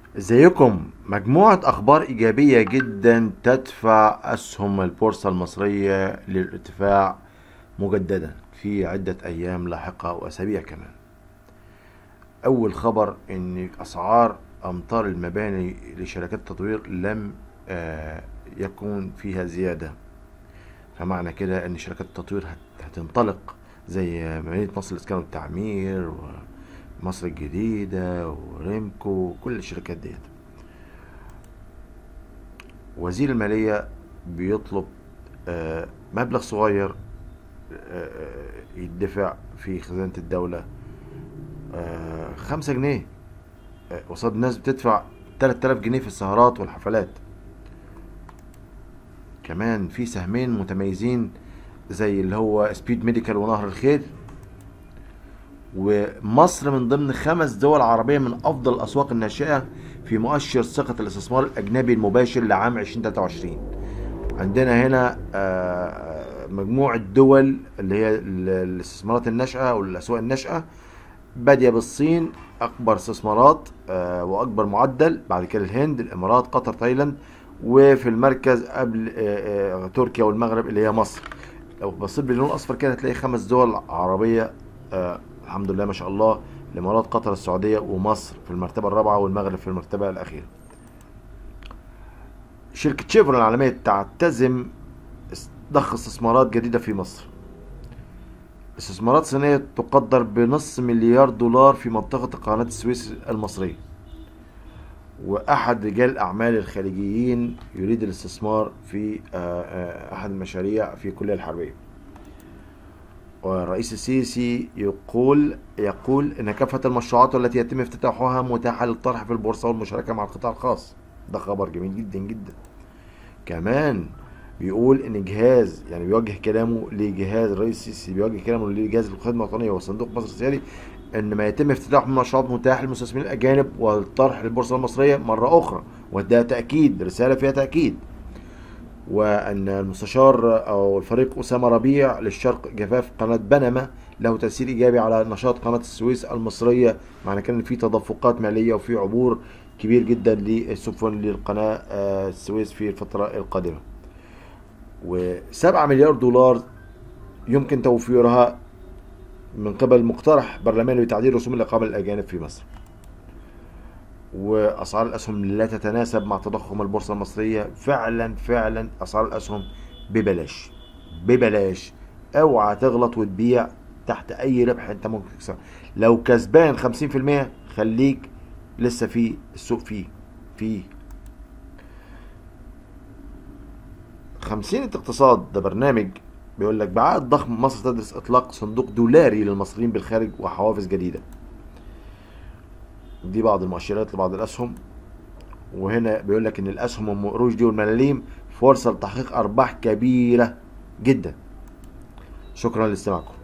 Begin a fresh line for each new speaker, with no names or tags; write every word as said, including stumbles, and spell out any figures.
ازيكم؟ مجموعة أخبار إيجابية جدا تدفع أسهم البورصة المصرية للارتفاع مجددا في عدة أيام لاحقة وأسابيع كمان. أول خبر إن أسعار أمطار المباني لشركات التطوير لم آه، يكون فيها زيادة، فمعنى كده إن شركات التطوير هت- هتنطلق زي مدينة مصر للإسكان والتعمير ومصر الجديدة وريمكو، كل الشركات ديت. وزير المالية بيطلب آه، مبلغ صغير آه، يدفع في خزانة الدولة، آه، خمسة جنيه، آه، قصاد الناس بتدفع تلات آلاف جنيه في السهرات والحفلات. كمان في سهمين متميزين زي اللي هو سبيد ميديكال ونهر الخير، ومصر من ضمن خمس دول عربية من أفضل الأسواق الناشئة في مؤشر ثقة الاستثمار الأجنبي المباشر لعام ألفين وتلاتة وعشرين. عندنا هنا آه، مجموعة دول اللي هي ال- الاستثمارات الناشئة أو الأسواق الناشئة، بادية بالصين أكبر استثمارات آه، وأكبر معدل، بعد كده الهند، الإمارات، قطر، تايلاند، وفي المركز قبل آه، آه، تركيا والمغرب اللي هي مصر. لو بصيت باللون الأصفر كده هتلاقي خمس دول عربية، آه، الحمد لله ما شاء الله: الإمارات، قطر، السعودية، ومصر في المرتبة الرابعة، والمغرب في المرتبة الأخيرة. شركة شيفرون العالمية تعتزم ضخ استثمارات جديدة في مصر. استثمارات صينية تقدر بنص مليار دولار في منطقة قناة السويس المصرية، وأحد رجال الأعمال الخليجيين يريد الاستثمار في آه، آه، أحد المشاريع في الكلية الحربية. والرئيس السيسي يقول يقول إن كافة المشروعات التي يتم افتتاحها متاحة للطرح في البورصة والمشاركة مع القطاع الخاص. ده خبر جميل جدا جدا. كمان بيقول ان جهاز، يعني بيوجه كلامه لجهاز الرئيس السيسي، بيوجه كلامه لجهاز الخدمه الوطنيه وصندوق مصر السيادي ان ما يتم افتتاحه من مشروعات متاح للمستثمرين الاجانب والطرح للبورصه المصريه مره اخرى، وده تاكيد، رساله فيها تاكيد. وان المستشار او الفريق اسامه ربيع للشرق جفاف قناه بنما له تاثير ايجابي على نشاط قناه السويس المصريه، معنى كان في تدفقات ماليه وفي عبور كبير جدا للسفن للقناه آه، السويس في الفتره القادمه. وسبعة مليار دولار يمكن توفيرها من قبل مقترح برلماني لتعديل رسوم الإقامة للأجانب في مصر. وأسعار الأسهم لا تتناسب مع تضخم البورصة المصرية. فعلا فعلا أسعار الأسهم ببلاش ببلاش. اوعى تغلط وتبيع تحت أي ربح أنت ممكن تكسبه. لو كسبان خمسين في المية خليك لسه في السوق، فيه فيه خمسين اقتصاد. ده برنامج بيقول لك بعقد ضخم مصر تدرس اطلاق صندوق دولاري للمصريين بالخارج وحوافز جديده. دي بعض المؤشرات لبعض الاسهم. وهنا بيقول لك ان الاسهم ام قروش دي والملاليم فرصه لتحقيق ارباح كبيره جدا. شكرا لاستماعكم.